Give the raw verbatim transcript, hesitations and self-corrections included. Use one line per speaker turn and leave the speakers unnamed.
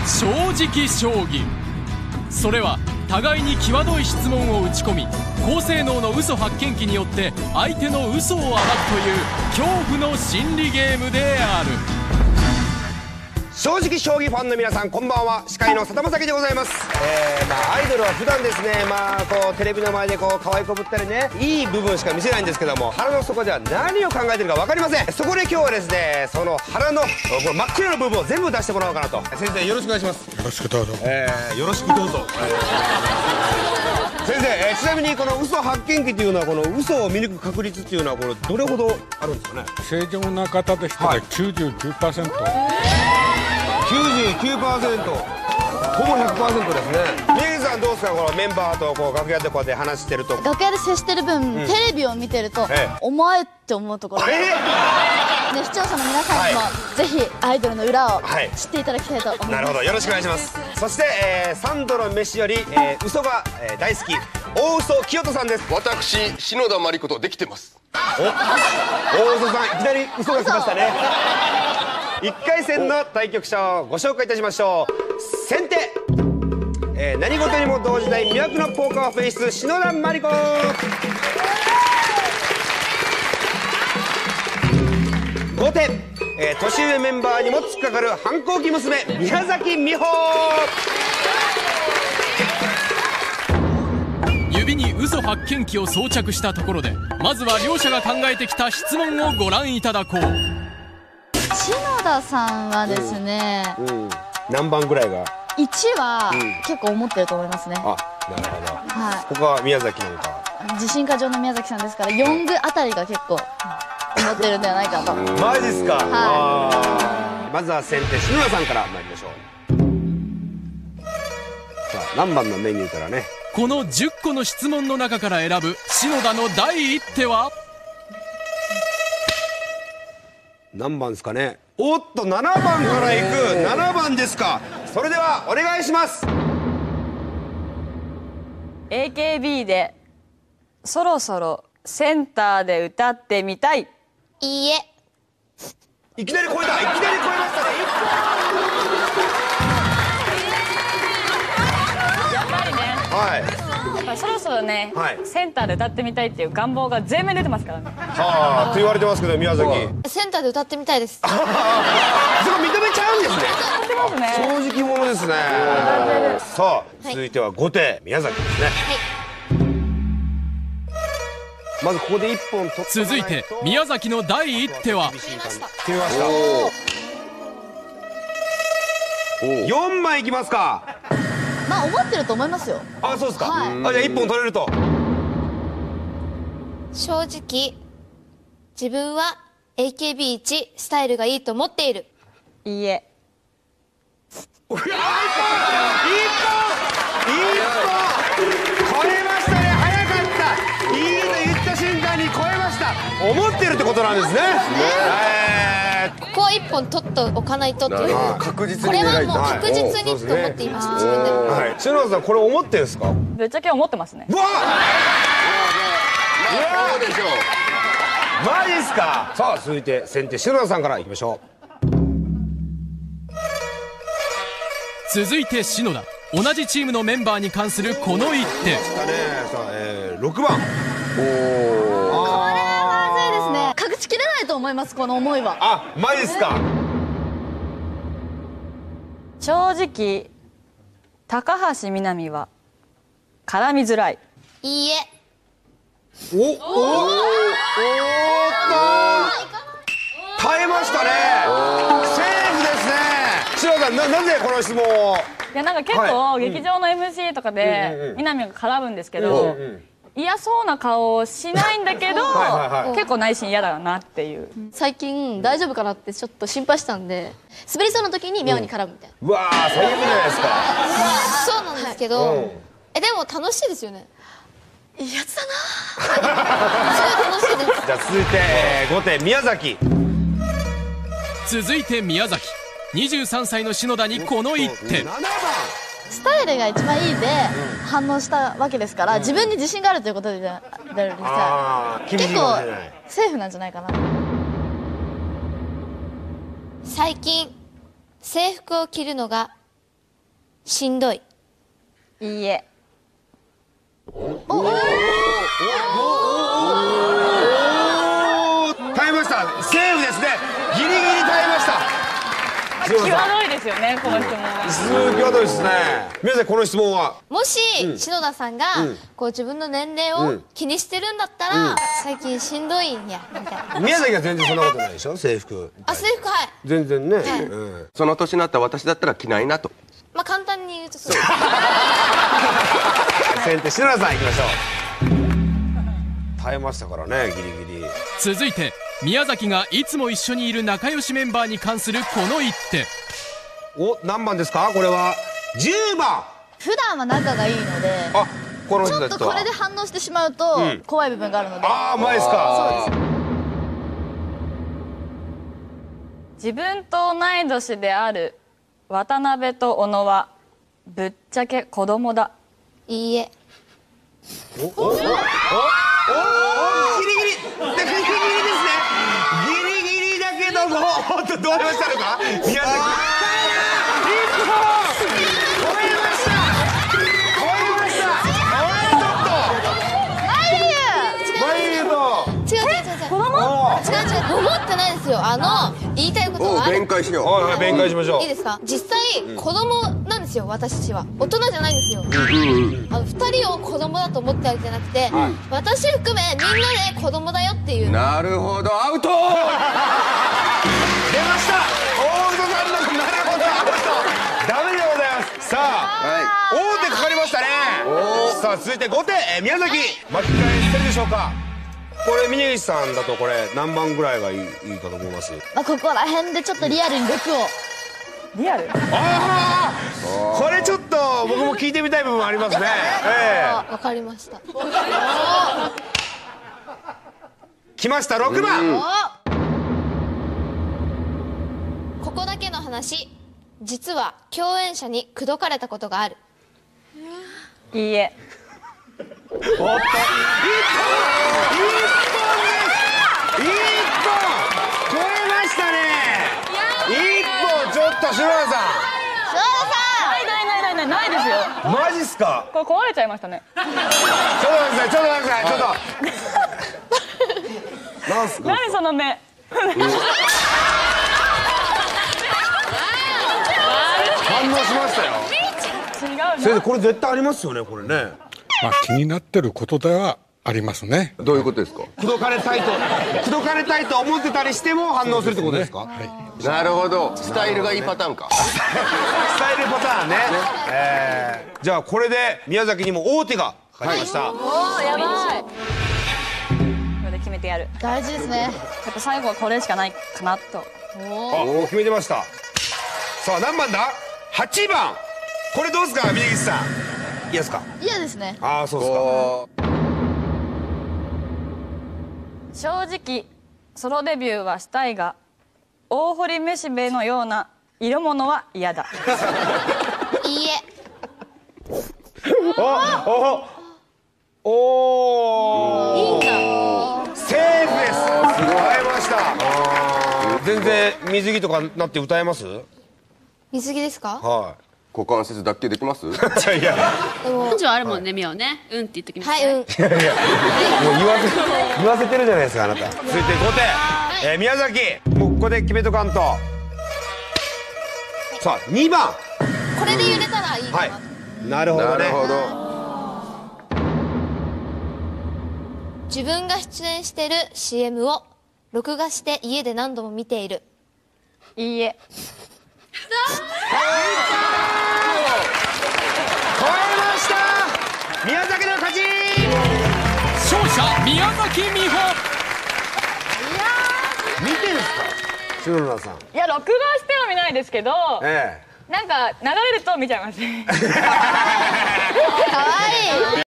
正直将棋。それは互いに際どい質問を打ち込み、高性能の嘘発見器によって相手の嘘を暴くという恐怖の心理ゲームである。
正直将棋ファンの皆さん、こんばんは。司会の佐田正樹でございます。えー、まあアイドルは普段ですね、まあこうテレビの前でこう可愛いこぶったりね、いい部分しか見せないんですけども、腹の底では何を考えてるか分かりません。そこで今日はですね、その腹のこの真っ暗な部分を全部出してもらおうかなと。先生、よろしくお願いします。
よろしくどうぞ。
えー、よろしくどうぞ。先生、えー、ちなみにこの嘘発見器というのは、この嘘を見抜く確率っていうのはこれどれほどあるんですかね。
正常な方でしたら きゅうじゅうきゅうパーセント、
きゅうじゅうきゅうパーセント、ほぼひゃくパーセントですね。宮城さんどうですか、このメンバーとこう楽屋でこうやって話してると。
楽屋で接してる分、うん、テレビを見てると、
ええ、
お前って思うところ、ええ、ね、視聴者の皆さんにも、はい、ぜひアイドルの裏を知っていただきたいと思います。
なるほど、よろしくお願いします。そして、えー、三度の飯より、えー、嘘が、えー、大好き大嘘清人さんです。
私篠田麻里子とできてます。
お大嘘さん、いきなり嘘が来ましたね。いっかい戦の対局者をご紹介いたしましょう。先手、えー、何事にも動じない魅惑のポーカーフェイス、篠田麻里子。後手、えー、年上メンバーにも突っかかる反抗期娘、宮崎美穂。
指に嘘発見器を装着したところで、まずは両者が考えてきた質問をご覧いただこう。
篠田さんはですね、
うんうん、何番ぐらいが
いちは結構思ってると思いますね。
あ、なるほど。
はい。
他は宮崎なんか
自信過剰の宮崎さんですから、よんぐあたりが結構思ってるんではないかと。
マジですか。
はい。
あ、まずは先手篠田さんから参りましょう。さあ、何番のメニューからね。
このじゅっこの質問の中から選ぶ篠田の第一手は
何番ですかね。おっと、ななばんからいく。ななばんですか。それではお願いします。
エーケービー でそろそろセンターで歌ってみたい。
いいえ。
いきなり超えた。いきなり超えましたね。
やっぱりね、
はい
やっぱりそろそろね、
はい、
センターで歌ってみたいっていう願望が全面出てますからね。
はあ、と言われてますけど、宮崎
センターで歌ってみたいです。
そこ認めちゃうんですね。
歌ってますね。
正直者ですね。さあ、続いては後手宮崎ですね。はい。まずここで一本取って、
続いて宮崎の第一手は
決めました。決めました。よんまいいきますか。
まあ思ってると思いますよ。
あ、そうですか。
はい、
あ、じゃあ一本取れると。
正直自分は エーケービーいち スタイルがいいと思っている。
いいえ。
一本一本超えましたね。早かった。いいと言った瞬間に超えました。思ってるってことなんですね。
ここは一本取っておかないとっていう、
確実に
これは
狙い
もう確実にと思っていました。自分でも。
はい。篠田さん、これ思ってるんですか。
ぶっちゃけ思ってますね。
うわっ、
そうでしょう。
マジですか。さあ、続いて先手篠田さんからいきましょう。
続いて篠田、同じチームのメンバーに関するこの一手。
さあ、えー、ろくばん。
これはまずいですね。隠しきれないと思います、この思いは。
あ、マジですか。
正直高橋みなみは絡みづらい。
いいえ。
おおおおっと、耐えましたね。セーフですね。篠田さん、な、なぜこの質問を。
いや、なんか結構劇場の エムシー とかでみなみが絡むんですけど、嫌そうな顔をしないんだけど結構内心嫌だなっていう。
最近大丈夫かなってちょっと心配したんで、滑りそうな時にミャオに絡むみたいな。
うわー、最悪じゃないですか。
そうなんですけど、え、でも楽しいですよね。
いいやつだな。
すごい楽しいです。
じゃあ続いて、えー、後手宮崎。
続いて宮崎、にじゅうさんさいの篠田にこの一手。
ななばん。
スタイルが一番いいで反応したわけですから、自分に自信があるということでさ、結構セーフなんじゃないかな。
最近制服を着るのがしんどい。
いいえ。
耐えました。セーフですね。ギリギリ耐えました。
際どいですよね、この質問は。
すごい際どいですね。皆さんこの質問は
もし、篠田さんが、こう自分の年齢を気にしてるんだったら、最近しんどいんやみたいな。
宮崎は全然そんなことないでしょ。制服。
あ、制服、はい。
全然ね。
その年になった私だったら着ないなと。
まあ簡単に言うとそう。
先手篠田さん行きましょう。耐えましたからね、ギリギリ。
続いて宮崎がいつも一緒にいる仲良しメンバーに関するこの一手。
お、何番ですか。これはじゅうばん。
普段は仲がいいので、
あ、この
ちょ
人たちとは
っとこれで反応してしまうと怖い部分があるので。
ああ、前ですか。
そうです。
自分と同い年である渡辺と小野はぶっちゃけ子供だ。
いいえ。
おおおおおギリギリギリギリですね。ギリギリだけども、本当どうしましたのか。宮崎。一本。超えました。超えました。おい、ちょっと。マイユーと。
違う違う違う違う。子供？違う違う。思ってないですよ。あの言いたいこと
おう、
がある。
弁解しよ
はいはい、弁解しましょう。
いいですか。実際子供なんですよ。私たちは大人じゃないんですよ。あのふたりを子供だと思ってるわけじゃなくて、私含めみんなで子供だよっていう。
う。なるほど、アウト。
出ました大嘘さんのなるほどアウト。ダメでございます。さあ、
は
大手かかりましたね。さあ続いてごて、えー宮崎、巻き返せるでしょうか。これ峯岸さんだとこれ何番ぐらいがいいいいかと思います。
まあここら辺でちょっとリアルにろくを。
リアル？
ああ、これちょっと僕も聞いてみたい部分ありますね。ええ、
わかりました。
来ましたろくばん。
ここだけの話、実は共演者に口説かれたことがある。
いいえ。
おっと、一本、一本です。一本超えましたね。一本、ちょっと篠田さ
ないないないないないないですよ。
ん、マジっすか。
これ壊れちゃいましたね。
ちょっと待ってください、ちょっと待ってください、ちょっと。なんすか。
何その目。
反応しましたよ。
違うな。
先生、これ絶対ありますよね、これね。
まあ気になってることではありますね。
どういうことですか。
口説かれたいと、口説かれたいと思ってたりしても反応するってことですか。
なるほど、スタイルがいいパターンか。
スタイルパターンね。えーじゃあこれで宮崎にも大手がかかりました。
おー、やばい。これで決めてやる。
大事ですね。
やっぱ最後はこれしかないかなと。
あ、お決めてました。さあ何番だ。はちばん。これどうですか、峯岸さん。いいですか。
嫌ですね。
ああ、そうですか。
お
正直ソロデビューはしたいが、大堀めしべのような色物は嫌だ。
いいえ。
おおお
いいんだ。
セーフです。歌えました。全然水着とかなって歌えます。
水着ですか。
は
股関節脱臼できます。
い。いやいや、
でも
感情あるもんね、みおね。うんって言っときます。
はい、うん。
もう言わせ言わせてるじゃないですか、あなた。続いてごて、えー宮崎、もうここで決めとかんと。さあにばん。
これで揺れたらいいかな。
はい。なるほどね。
なるほど。
自分が出演してる シーエム を録画して家で何度も見ている。
いいえ。
超えました。宮崎の勝ち。
勝者宮崎美穂。
見てるんですか、篠田さん。
いや、録画しては見ないですけど、
ええ。
なんか流れると見ちゃいます。
可愛い。